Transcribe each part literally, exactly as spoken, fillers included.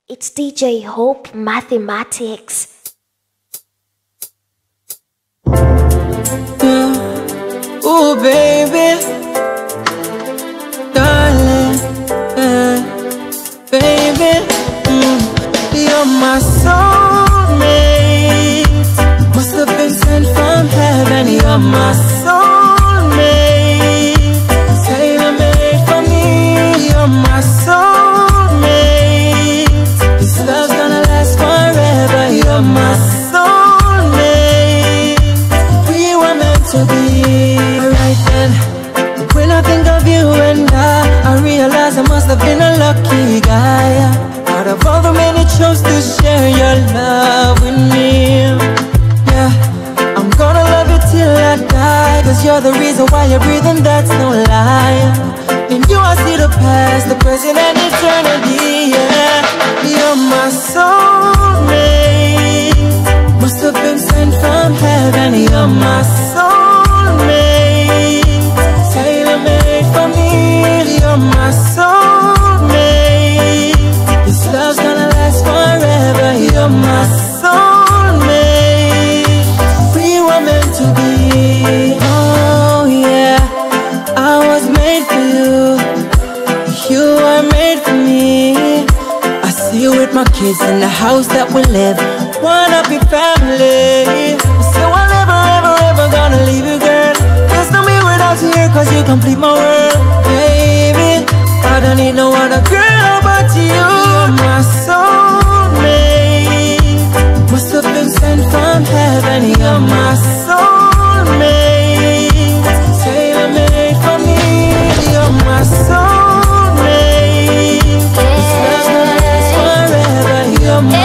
It's D J Hope Mathematics. Yeah. Ooh, baby, darling, yeah. Baby, mm. You're my soulmate. Must have been sent from heaven. You're my soulmate, tailor-made for me. You're my soulmate. This love's gonna last forever. You're my soulmate. We were meant to be. Right then, when I think of you and I, I realize I must have been a lucky guy. Out of all the men who chose to share your love with me, yeah, I'm gonna love you till I die. Cause you're the reason why you're breathing, that's no lie. In you I see the past, the present and eternity, yeah. You're my soulmate. Must have been sent from heaven. You're my soulmate, tailor-made for me. You're my soulmate. This love's gonna last forever. You're my soulmate. We were meant to be. Oh yeah, I was made for you. You were made for me. I see you with my kids in the house that we live. One happy family. So I'm never, ever, ever gonna leave you, girl. There's no me without you here, cause you complete my world. Baby, I don't need no other girl but you. You're my soulmate. Must have been sent from heaven. You're my soulmate, tailor-made for me. You're my soulmate. This love's gonna last forever. You're my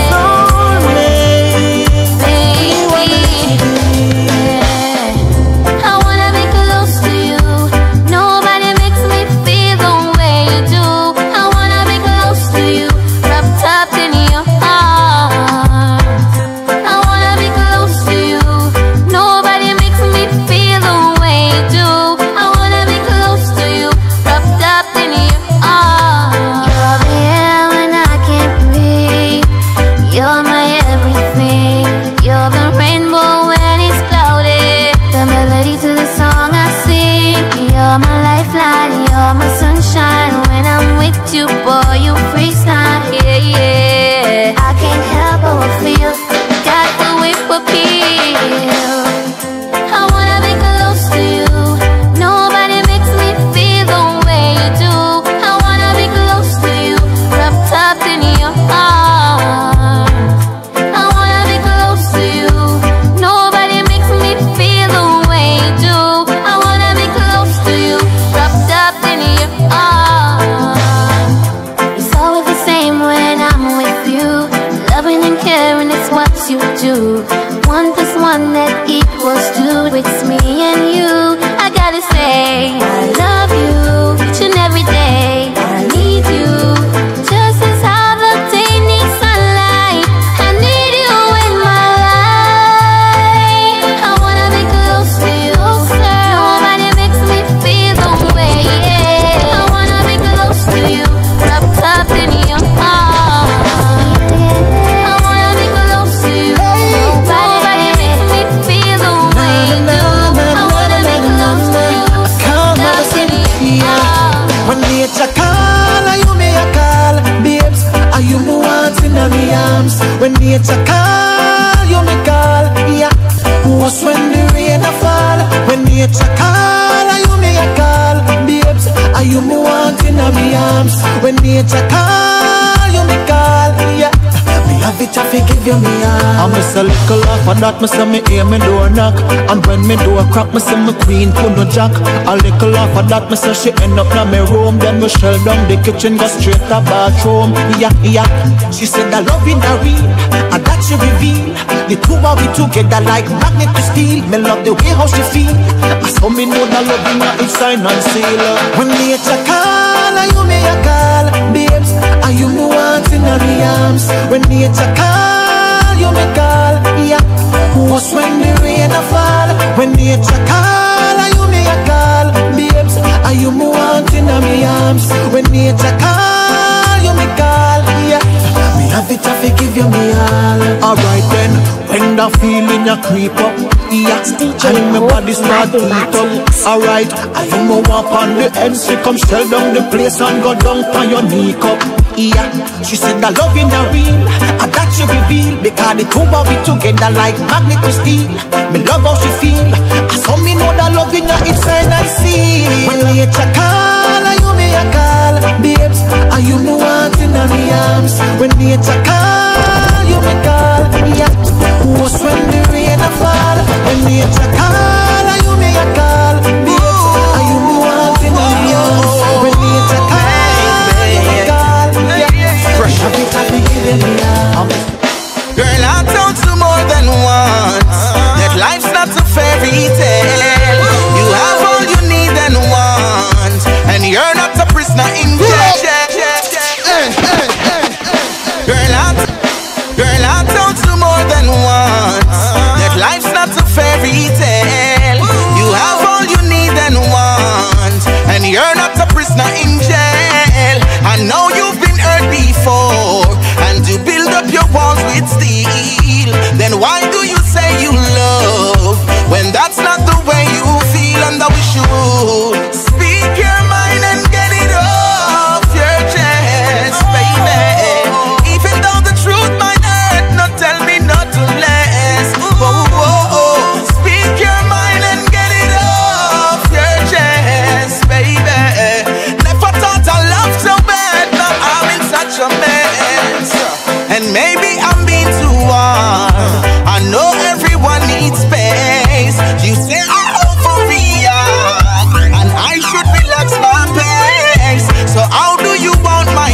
when nature call, you me call, yeah. Was when the rain a fall. When nature call, you me a call, babes. Are you me want in my arms? When nature call, you me call, yeah. Me have it, I forgive you, me arms. I miss a little laugh, and that me say me hear me door knock. And when me door crack, me say me queen put no jack. A little laugh, and that me say she end up in my room. Then we shell down the kitchen, go straight to bathroom. Yeah, yeah. She said that love in the real, and that she reveal. The two are we together like magnet to steel. Me love the way how she feel. I saw me know that love in her inside and seal. When nature call, you me a call, babes. Are you me want in my arms? When nature call, you me call, yeah. Was when the rain a fall. When nature call, you me a call, babes. Are you me want in my arms? When nature call, you me call, yeah. that feeling you creep up. Yeah, and my body start to heat up. Alright, I am go up on the M C, come shell down the place and go down on your knee cup. Yeah, she said the love in the real, and that you reveal, because the two of it together like magnet to steel. Me love how she feel, I saw me know that love in her inside and see. When nature call, are you me a call, babes? Are you me wanting in my arms? When nature call, you me call, yeah. What's when the rain a fall? When nature call, are you me a call, babes? Are you me wanting in my arms? When nature call, you me call, yeah. Fresh up it and be giving me arms. Girl, I told you more than once that life's not a fairy tale. You have all you need and want, and you're not a prisoner in jail. Girl, I, girl, I told you more than once that life's not a fairy tale. You have all you need and want, and you're not a prisoner in jail. I know you've been hurt before, and you build up your walls with steel. Then why do you say you love when that's not the way you feel? And that we should speak your mind and get it off your chest, baby. Even though the truth might hurt, not tell me not to less. Whoa, whoa, whoa. Speak your mind and get it off your chest, baby. Never thought I loved so bad, now I'm in such a mess. And maybe I'm being too hard. I know everyone needs space. You say I'm overreact, and I should relax my pace. So how do you want my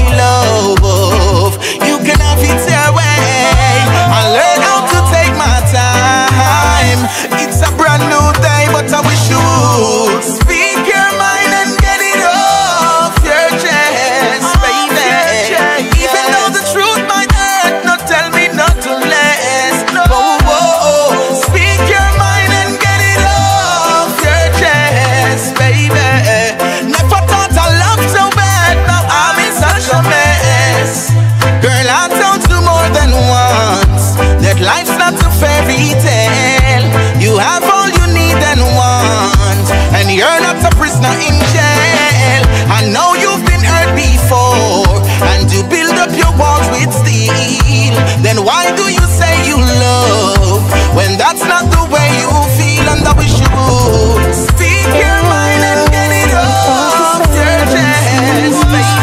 love? You can have it your way. I learn how to take my time. It's a brand new day, but I wish you would speak your mind and get it off your chest, baby. Even though the truth might hurt, not tell me not to less. Whoa, whoa, speak your mind and get it off your chest, baby. Never thought I loved so bad, now I'm in such a mess. Girl, I told you more than once that life's not a fairy tale. You have all you need and want, and you're not a prisoner in jail. I know you've been hurt before, and you build up your walls with steel. Then why do you say you love when that's not the way you feel? And that we should speak your mind and get it off your chest,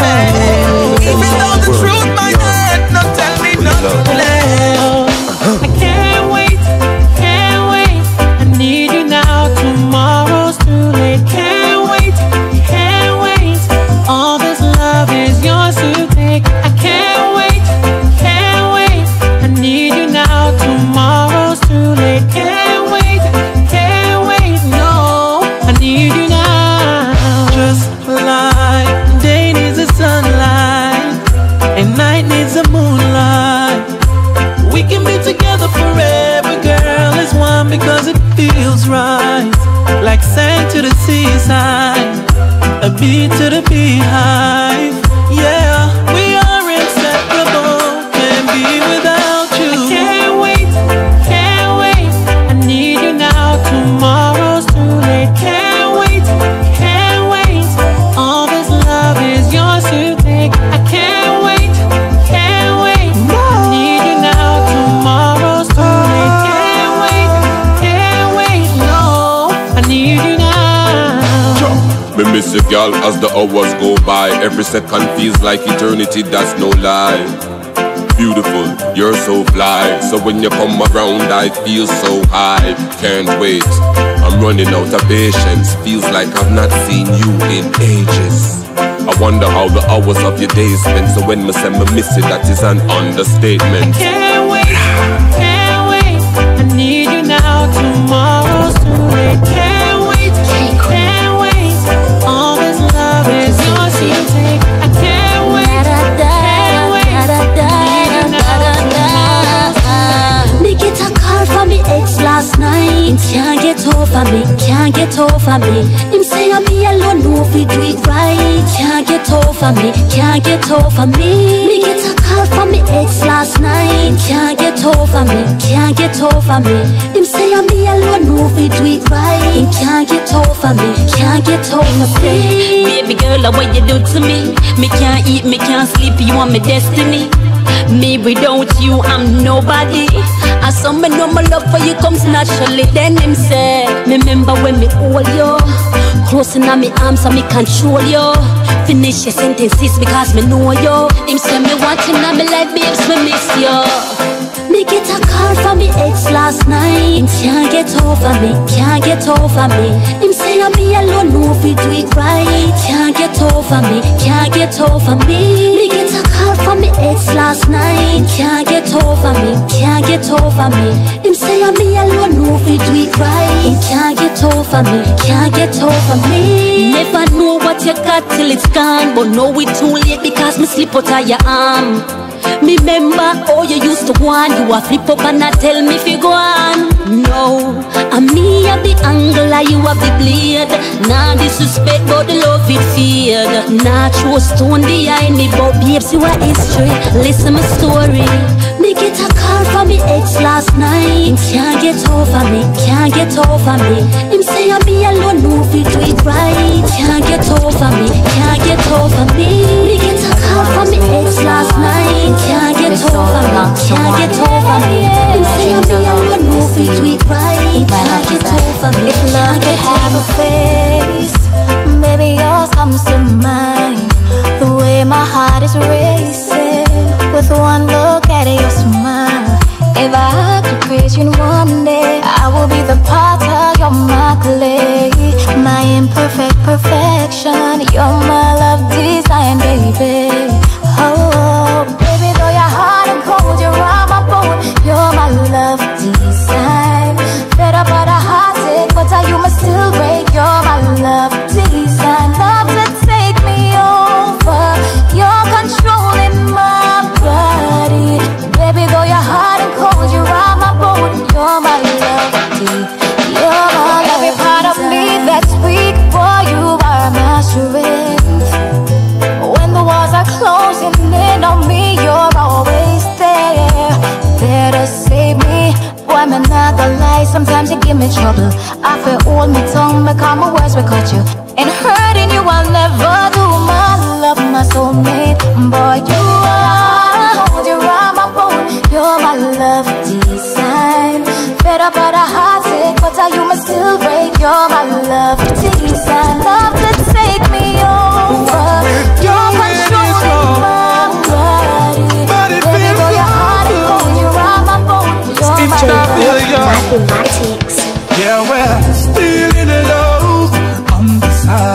baby. Even though the truth might hurt, not tell me not to play. I can't wait, can't wait. I need you now, tomorrow's too late. Can't wait, can't wait. All this love is yours to take. I can't wait, can't wait. I need you now, tomorrow's too late. Can't wait, can't wait. No, I need you now. Just like day needs the sunlight and night needs the moonlight. We can be together forever, girl, as one, because it feels right. Like sand to the seaside, a beat to the beehive. Yeah, we are inseparable, can't be without you. I can't wait, can't wait. I need you now, tomorrow's too late. Can't wait, can't wait. All this love is yours to take. I can't wait, can't wait. I need you now, tomorrow's too late. Can't wait, can't wait. No, I need you now. Me miss you, girl, as the hours go by. Every second feels like eternity, that's no lie. Beautiful, you're so fly. So when you come around, I feel so high. Can't wait, I'm running out of patience. Feels like I've not seen you in ages. I wonder how the hours of your days spent. So when me say me miss it, that is an understatement. Can't wait, can't wait. I need you now, tomorrow's too late. Can't wait, can't wait. All this love is yours to take. I can't wait, can't wait. I need you now, tomorrow's. Me get a call from me ex last night. Him can't get over me, can't get over me. Him say I'm me alone, no fi do it right. Can't get over me, can't get over me. Me get a call from me ex last night. night. Can't get over me, can't get over me. Him say I'm me alone, no fi do it right. Him can't get over me, can't get over me. Baby girl, what you do to me? Me can't eat, me can't sleep, you are my destiny. Me without you, I'm nobody. As some me know my love for you comes naturally. Then him say, remember when me hold you close in my arms so me control you. Finish your sentences because me know you. Him say me want him now me like babes me miss you. Me get a call from me ex last night. Him can't get over me, can't get over me. Him say I'm me alone, no fi do it right. Can't get over me, can't get over me. Me get a call from me ex last night. Can't get over me, can't get over me. Him say I'm me alone, no fi do it right. He can't get over me, can't get over me. Never know what you got till it's gone, but know it too late because me slip out of your arm. Me remember how you used to want. You a flip up and a tell me fi go on. No, and me have the angle and you have the blade. Nah disrespect but the love it fade. Nah throw stone behind me but babes you a history. Listen my story. Me get a call from me ex last night. Him can't get over me, can't get over me. Him say I'm me alone, no fi do it right. Can't get over me, can't get over me. Me get a call from me ex last night. Can't get over me, can't get over me. Him say I'm me alone, no fi do it right. Can't get over me. If love could have a face, maybe yours comes to mind. The way my heart is racing with one look at your smile. If I could praise you in one day, I will be the potter, you're my clay. My imperfect perfection, you're my love design, baby. Oh, baby, though your heart and cold, you're on my boat. You're my love design. Fed up by the heartache, but are you must still break. You're my love design. Love to take me over. You're controlling my body. Baby, though your heart and cold, you're on my boat. You're my love design. You're my love. Every part of me that's weak, boy, you are my strength. When the walls are closing in on me, you're always there, there to save me. Boy, I'm not gonna lie, sometimes you give me trouble. I feel hold me tongue, because my words will cut you. And hurting you I'll never do. My love, my soulmate, boy, you are. Hold you around my bone, you're my love design. Fed up by the heartache, but are you must still break. You're my love design. Love to take me over. You're controlling my body. Baby, though your heart is cold, you're around my bone. You're my love. Mathematics. Yeah, we're still in love on the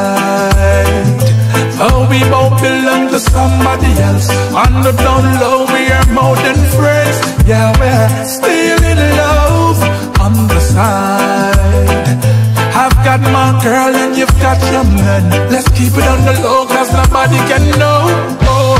side. Oh, we both belong to somebody else. On the down low, we are more than friends. Yeah, we're still in love on the side. I've got my girl and you've got your man. Let's keep it on the low, cause nobody can know. Oh,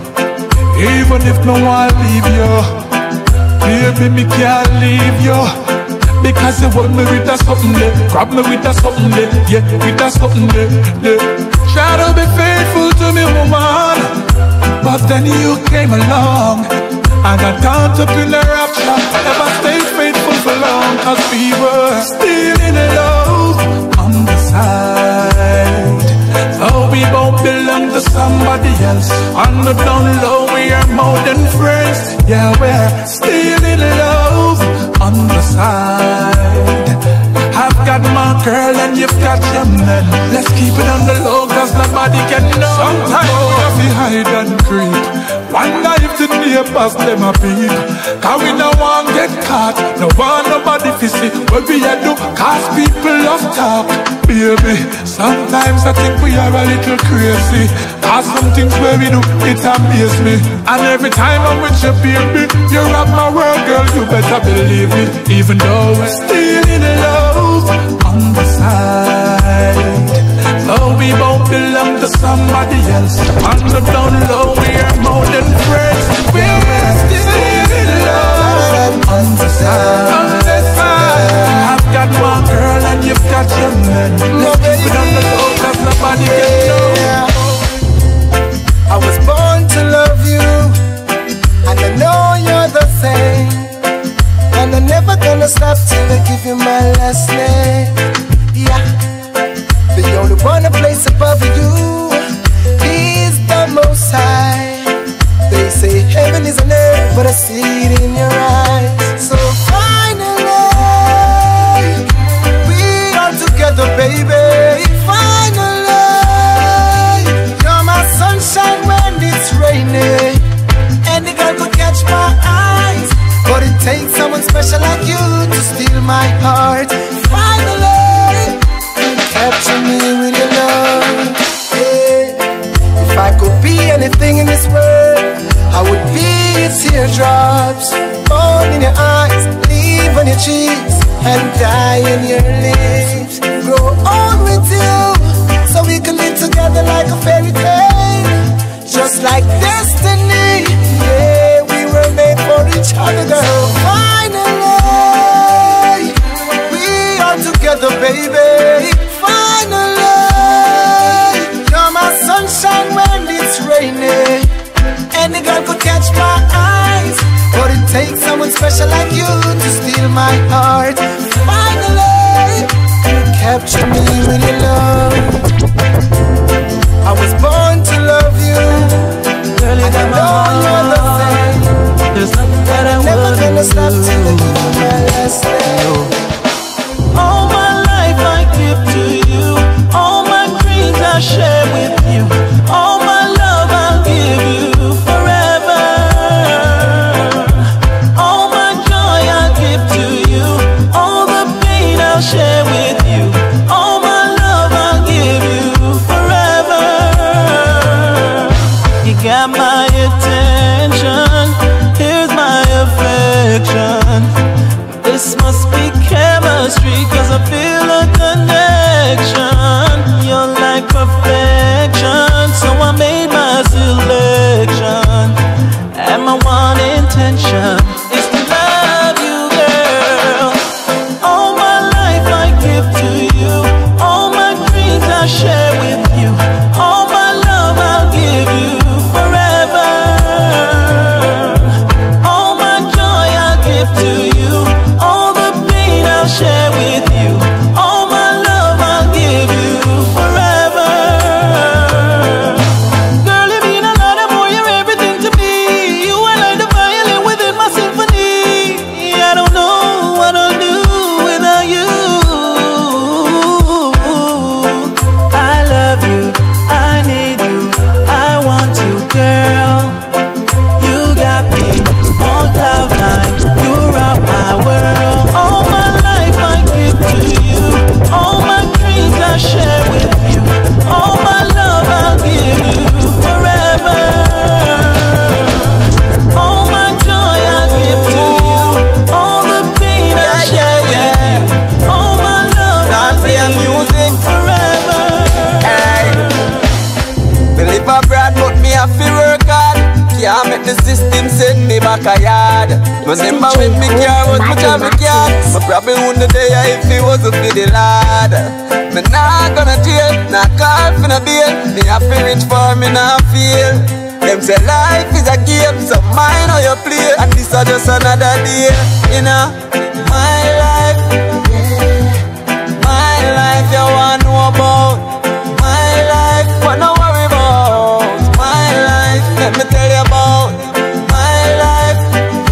even if no one leave you, baby, me can't leave you. Because you hold me with a something there, grab me with a something there, yeah, with a something there, yeah. Try to be faithful to me, woman, but then you came along and I caught up in the rapture. Never stayed faithful for long, cause we were still in love on the side. Though we both belong to somebody else, on the down low we are more than friends. Yeah, we're still in love on the side. I've got my girl and you've got your man. Let's keep it on the low, cause nobody can know. Sometimes we have to hide and creep. Wonder if the neighbors them a peep. Cause we no one get caught, no one nobody fi see what we a do, cause people love talk. Baby, sometimes I think we are a little crazy, cause some things where we do, it amaze me. And every time I'm with you, baby, you rock my world, girl, you better believe me. Even though we're still in love on the side, though we both belong to somebody else, on the down low we are more than friends. We're still in love on the side, on the side. I've got one girl and you've got your man. Let's keep it on the low, cause nobody can know. I was born to love you, and I know you're the gonna stop till I give you my last name. Yeah, the only one I place above you is the Most High. They say heaven is on earth, but I see it in your eyes. So finally, we are together, baby. Finally, you're my sunshine when it's raining. Any girl could catch my eyes, but it takes someone special like you to steal my heart. Finally, you capture me with your love. Yeah. If I could be anything in this world, I would be your teardrops, born in your eyes, leave on your cheeks, and die in your lips. Grow old with you, so we can live together like a fairy tale, just like destiny. Yeah, we were made for each other, girl. Finally, we are together, baby. Finally, you're my sunshine when it's raining. Any girl could catch my eyes, but it takes someone special like you to steal my heart. Finally, you capture me with your love. I was born to love you, girl, and I know you're the same. There's nothing that I never gonna stop till I give you my last name. All my life I give to you, all my dreams I share with you, all my love I'll give you forever. All my joy I'll give to you, all the pain I'll share with you, all my love I'll give you forever. You got my attention, here's my affection. This must be chemistry, cause I feel a connection. You're like perfection, so I made my selection. And my one intention is to love you, girl. All my life I give to you, all my dreams I share with you, all my love I'll give you forever. All my joy I'll give to you, all the pain I'll share with you, all my love I'll give you forever. Girl, you mean a lot more, you're everything to me. You are like the violin within my symphony. I don't know what I'll do without you. I love you, I need you, I want you, girl. You got me on cloud nine, you rock my world. All my life I give to you, all my dreams I share with you, all my love I'll give you forever. All my joy I'll give to you, all the pain I share with you, all my love I'll give you forever. Believe a brand, but me have to work hard. Can't make the system send me back a yard. Remember when me car was much of a cat, I probably wouldn't there if it wasn't for the lad. Me not gonna jail, not call for no bail. Me have to reach for me not feel. Them say life is a game, so mine how you play, and this is just another day. You know, my life, my life you want to know about. My life, what no worry about. My life, let me tell you about. My life,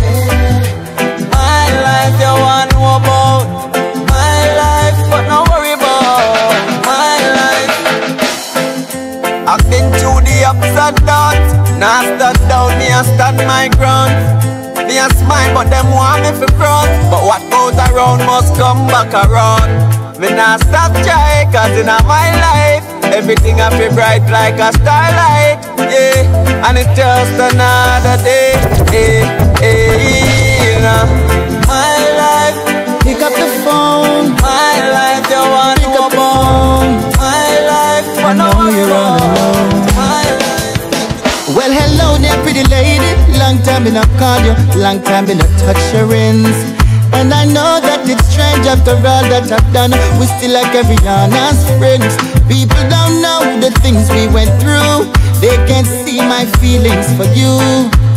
my life you want to know about. My life, what no worry about. My life, I've been through the ups and downs. Now stand down, me and stand my ground. Me a smile, but them want me for front. But what goes around must come back around. Me not stop try, cause in my life everything I feel bright like a starlight. Yeah, and it's just another day. Yeah, yeah, you know. My life, Pick up the phone, my life, you want pick to up the about. phone. My life, I know you're all alone. my life. Well, hello there, pretty lady. Long time been up call you, long time been up touch your ends. And I know that it's strange after all that I've done. We still like every honest friends. People don't know the things we went through. They can't see my feelings for you.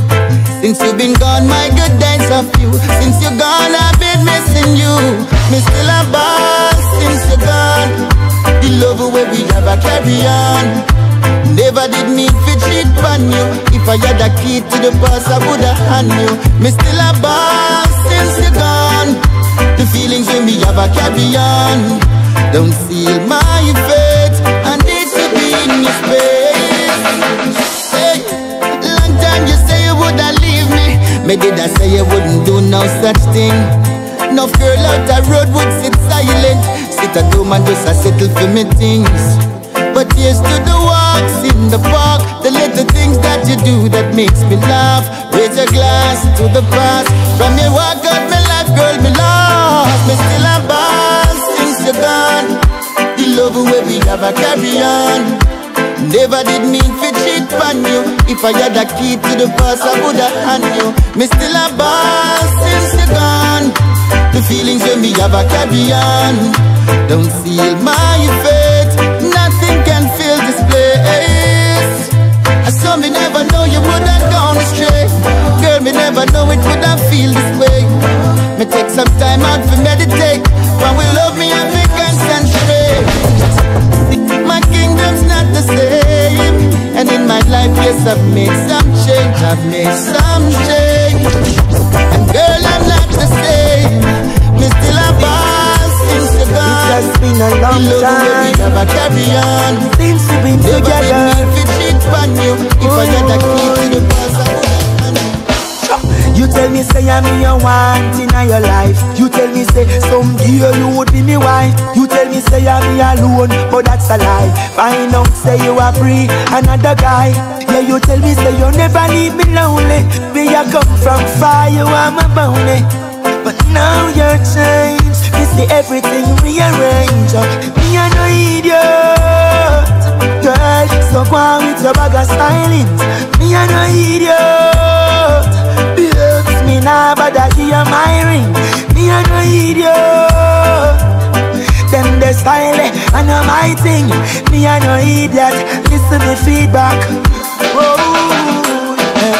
Since you've been gone, my good days are few. Since you're gone, I've been missing you. Me still a boss since you're gone. The love where we have a carry on. Never did need to cheat on you. If I had a key to the past, I woulda hand you. Me still a boss since you're gone. The feelings when we have a carry on. Don't seal my fate. I need to be in your space. Hey, long time you say you woulda leave me. Me did I say you wouldn't do no such thing. No girl out the road would sit silent. Sit at home and just a settle for me things. But here's to the walks in the park, the little things that you do that makes me laugh. Raise your glass to the past. From your walk out my life, girl, me lost. Me still a boss since you're gone. The love where we have a carry on. Never did mean to cheat on you. If I had a key to the past, I woulda hand you. Me still a boss since you're gone. The feelings when we have a carry on. Don't seal my fate. Nothing can fill this place. I saw me never know you would have gone astray. Girl, me never know it would have feel this way. Me take some time out to meditate. When we love me, I think concentrate. My kingdom's not the same. And in my life, yes, I've made some change. I've made some change. And girl, I'm not the same. Me still a boss since you're gone. It has been a long time. Never carry on. Since we've been Never together. need to cheat on you. If I had a key to the past, I would have. You tell me say I'm your want in your life. You tell me say some girl you would be me wife. You tell me say I'm alone, but that's a lie. Find out say you are free, another guy. Yeah, you tell me say you never leave me lonely. Where you come from far, you are my bounty. But now you're changed. Me see everything rearranged. Me I no idiot, girl. So go on with your bag of stylings. Me I no idiot. Me nah bother give you my ring. Me a no idiot. Them the style and no my thing. Me a no idiot. Listen me feedback. Oh,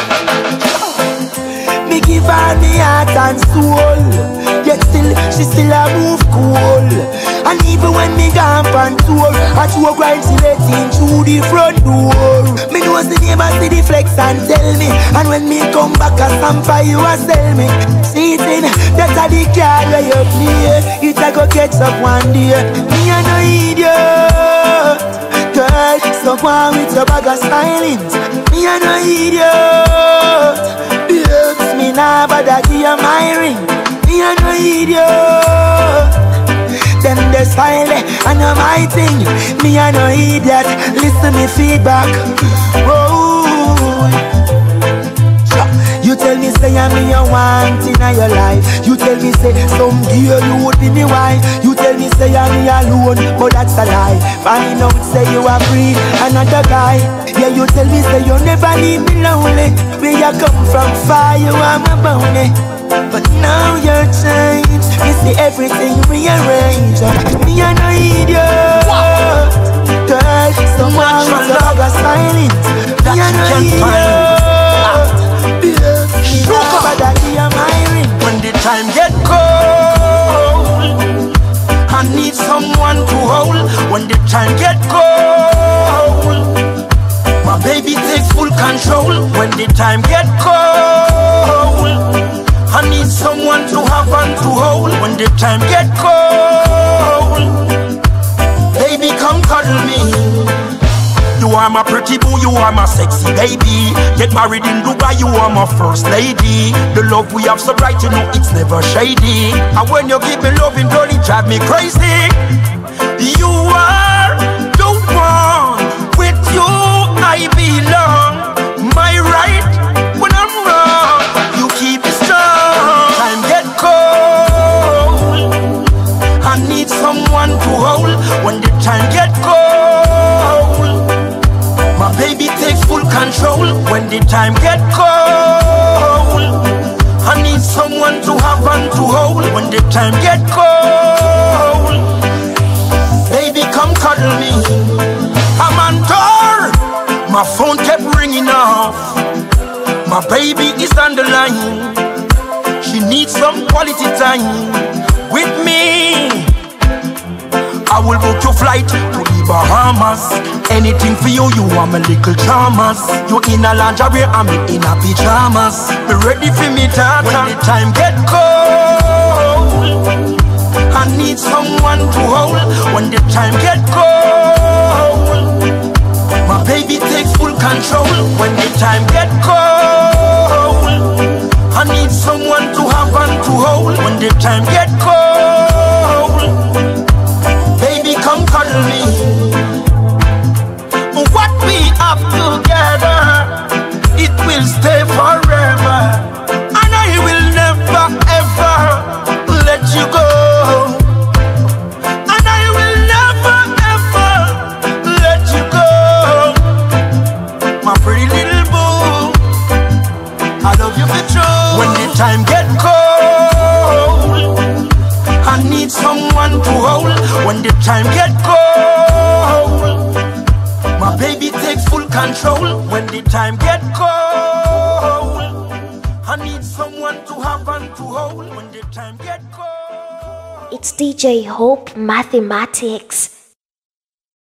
yeah. Me give her me heart and soul. Yet still, she still a move cool. And even when me gone on tour, I tour grind she let in through the front door. Me know the neighbor see the flex and tell me. And when me come back a stamp for you a sell me. Seating, that's a the car where you play. It a go catch up one day. Me a no idiot, girl. So go on with your bag of stylings. Me a no idiot. Babes, me nah bother give you my ring. Me a no idiot. Them the style and no my thing. Me a no idiot. Listen me feedback. Oh, you tell me say I'm your want in your life. You tell me say some girl you would be me wife. You tell me say I'm alone, but that's a lie. Find out say you are free, another guy. Yeah, you tell me say you never leave me lonely. Where you come from far, you are my bounty. But now you're changed. Me see everything rearranged. Me a no idiot, girl. Someone with a bag of silence. Me a no idiot. When the time get cold, I need someone to hold. When the time get cold, my baby takes full control. When the time get cold, I need someone to have and to hold. When the time get cold, baby come cuddle me. You are my pretty boo, you are my sexy baby. Get married in Dubai, you are my first lady. The love we have so bright, you know it's never shady. And when you give me loving, girl, it drive me crazy. You are the one, with you I belong. My right when I'm wrong, you keep it strong. Time get cold, I need someone to hold. When the time get cold, my baby takes full control. When the time get cold, I need someone to have and to hold. When the time get cold, baby come cuddle me. I'm on tour, my phone kept ringing off. My baby time. She needs some quality time with me. I will book your flight to the Bahamas. Anything for you, you are my little charmers. You in a lingerie, I'm in a pajamas. Be ready for me, tata. When the time get cold, I need someone to hold. When the time get cold, my baby takes full control. When the time get cold, I need someone to have and to hold. When the time get cold, baby, come cuddle me. What we have together, it will stay forever, and I will never ever let you go. And I will never ever let you go, my pretty little boo. I love you for true. When the time get cold, I need someone to hold. When the time get cold, my baby takes full control. When the time get cold, I need someone to have and to hold. When the time get cold. It's D J Hope Mathematics.